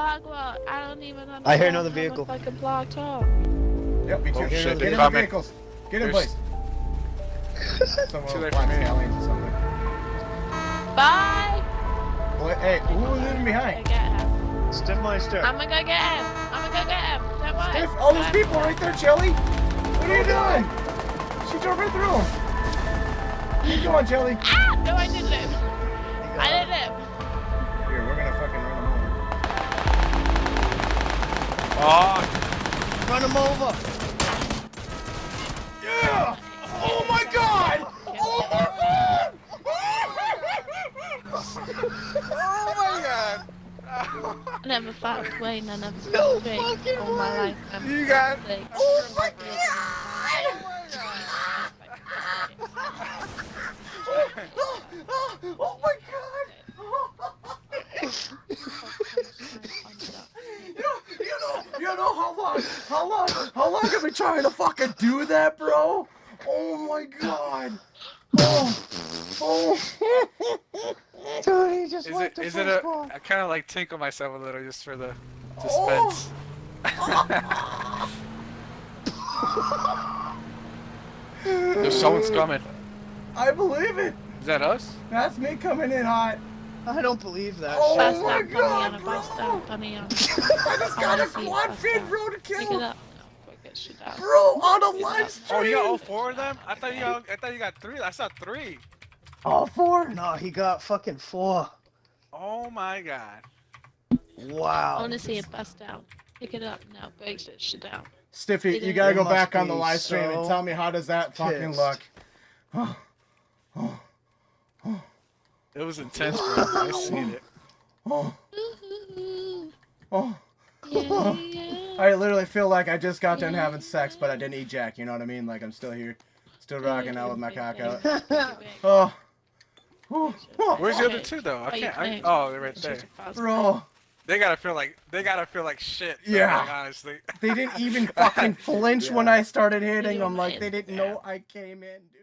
blog what? I don't even understand. I hear another vehicle. How the fucking blog talk. Yep, me too. Oh, shit, Get in the vehicles. Get in place. Too late for me. Or something. Bye! Well, hey, who was leaving behind? Stiffmeister. I'm gonna go get him. I'm gonna go get him. Don't worry. Stiff, all those people right there, Jelly. What are you doing? She drove right through them. Come on, Jelly. Ah! No, I didn't live. I didn't live. Here, we're gonna fucking run them over. Oh, Run him over. Yeah! Oh my god! Oh my god! oh my god! I never fucked Wayne. I never smoked drink all my life. You got. Oh my god! Oh my god! You know how long I've been trying to fucking do that, bro? Oh my god! Oh. Dude, he just went to Is first it spawn. I kind of like tinkle myself a little just for the suspense. There's someone's coming. I believe it. Is that us? That's me coming in hot. I don't believe that Oh shit. my god, bro! Bunny on. I just got a quad fin, bro, to Pick it kill. up. No, quick, get shit out. Bro, on a live stream. Oh, you got all 4 of them? I thought you got 3. I saw 3. All 4? No, he got fucking 4. Oh my god. Wow. I want to see it bust out. Pick it up now. Break that shit out. Stiffy, you gotta It go must back on the be live stream and so tell me how does that fucking pissed. look. It was intense, bro. I seen it. Oh, oh. Yeah, yeah. I literally feel like I just got done having sex, but I didn't eat jack. You know what I mean? Like I'm still here, still rocking out with my cock out. Oh, oh. Where's the other 2 though? I can't. Oh, they're right there. Bro, They gotta feel like shit. Yeah. Like, honestly. they didn't even fucking flinch when I started hitting them. Like they didn't know I came in, dude.